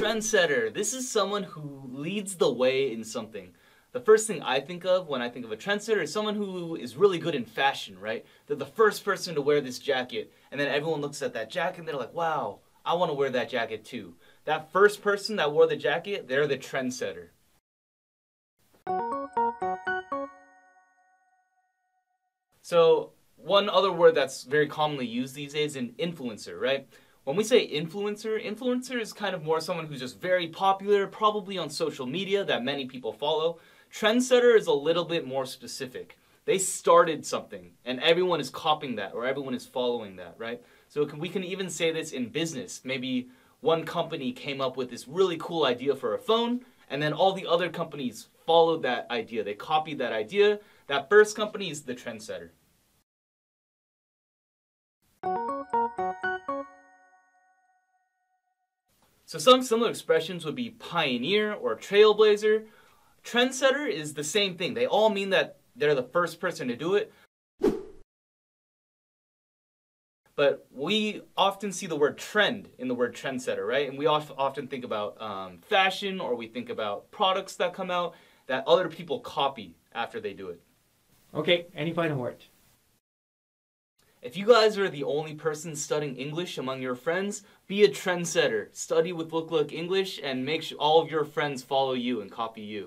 Trendsetter. This is someone who leads the way in something. The first thing I think of when I think of a trendsetter is someone who is really good in fashion, right? They're the first person to wear this jacket, and then everyone looks at that jacket and they're like, wow, I want to wear that jacket too. That first person that wore the jacket, they're the trendsetter. So one other word that's very commonly used these days is an influencer, right? When we say influencer is kind of more someone who's just very popular, probably on social media that many people follow. Trendsetter is a little bit more specific. They started something and everyone is copying that or everyone is following that, right? So we can even say this in business. Maybe one company came up with this really cool idea for a phone and then all the other companies followed that idea. They copied that idea. That first company is the trendsetter. So some similar expressions would be pioneer or trailblazer. Trendsetter is the same thing. They all mean that they're the first person to do it. But we often see the word trend in the word trendsetter, right? And we often think about fashion, or we think about products that come out that other people copy after they do it. Okay, any final word? If you guys are the only person studying English among your friends, be a trendsetter. Study with Look Look English and make sure all of your friends follow you and copy you.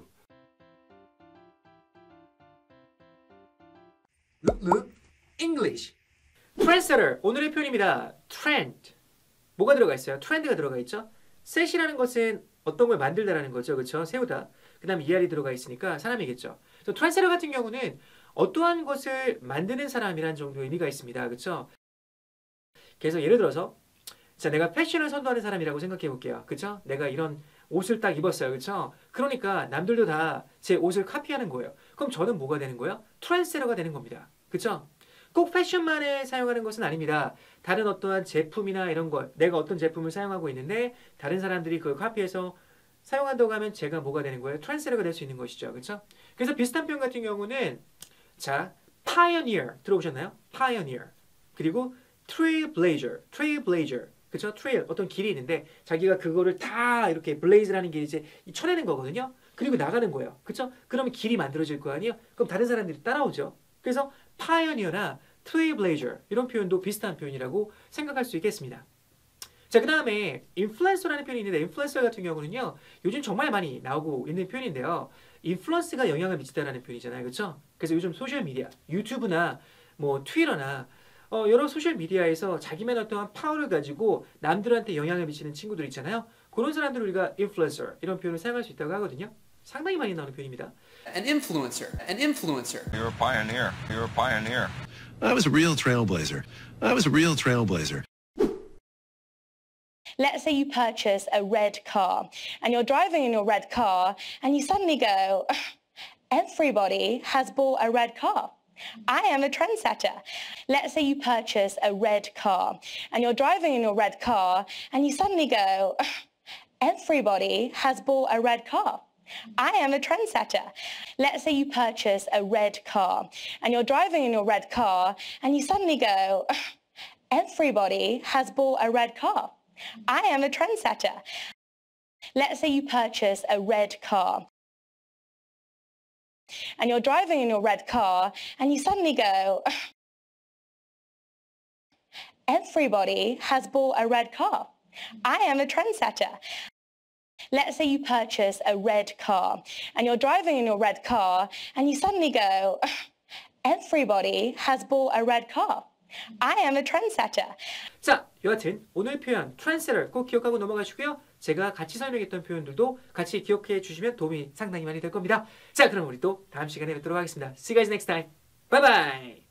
Look Look English. Trendsetter, 오늘의 표현입니다. Trend. 뭐가 들어가 있어요? 트렌드가 들어가 있죠? set이라는 것은 어떤 걸 만들다라는 거죠. 그렇죠? 세우다. 그 다음에 ER이 들어가 있으니까 사람이겠죠. 트렌드세터 같은 경우는 어떠한 것을 만드는 사람이란 정도의 의미가 있습니다. 그렇죠? 그래서 예를 들어서 자, 내가 패션을 선도하는 사람이라고 생각해 볼게요. 그렇죠? 내가 이런 옷을 딱 입었어요. 그렇죠? 그러니까 남들도 다 제 옷을 카피하는 거예요. 그럼 저는 뭐가 되는 거예요? 트렌드세터가 되는 겁니다. 그렇죠? 꼭 패션만에 사용하는 것은 아닙니다. 다른 어떠한 제품이나 이런 것, 내가 어떤 제품을 사용하고 있는데 다른 사람들이 그걸 카피해서 사용한다고 하면 제가 뭐가 되는 거예요? 트렌드세터가 될 수 있는 것이죠. 그렇죠? 그래서 비슷한 표현 같은 경우는 자, pioneer 들어보셨나요? pioneer. 그리고 trailblazer. 그렇죠? trail 어떤 길이 있는데 자기가 그거를 다 이렇게 blaze라는 게 이제 쳐내는 거거든요. 그리고 나가는 거예요. 그렇죠? 그러면 길이 만들어질 거 아니에요? 그럼 다른 사람들이 따라오죠. 그래서 pioneer나 trailblazer 이런 표현도 비슷한 표현이라고 생각할 수 있겠습니다. 자, 그 다음에 인플루언서라는 표현이 있는데 인플루언서 같은 경우는요. 요즘 정말 많이 나오고 있는 표현인데요. 인플루언스가 영향을 미치다라는 표현이잖아요. 그렇죠? 그래서 요즘 소셜미디어, 유튜브나 뭐 트위터나 여러 소셜미디어에서 자기만 어떠한 파워를 가지고 남들한테 영향을 미치는 친구들 있잖아요. 그런 사람들을 우리가 인플루언서 이런 표현을 사용할 수 있다고 하거든요. 상당히 많이 나오는 표현입니다. An influencer. You're a pioneer. You're a pioneer. I was a real trailblazer. Let's say you purchase a red car and you're driving in your red car and you suddenly go, everybody has bought a red car. I am a trendsetter. Let's say you purchase a red car and you're driving in your red car and you suddenly go, everybody has bought a red car. I am a trendsetter. Let's say you purchase a red car and you're driving in your red car and you suddenly go, everybody has bought a red car. I am a trendsetter. Let's say you purchase a red car and you're driving in your red car and you suddenly go, everybody has bought a red car. I am a trendsetter. Let's say you purchase a red car and you're driving in your red car and you suddenly go, everybody has bought a red car. I am a trendsetter. 자, 여하튼 오늘 표현 trendsetter 꼭 기억하고 넘어가시고요. 제가 같이 설명했던 표현들도 같이 기억해 주시면 도움이 상당히 많이 될 겁니다. 자, 그럼 우리 또 다음 시간에 뵙도록 하겠습니다. See you guys next time. Bye bye.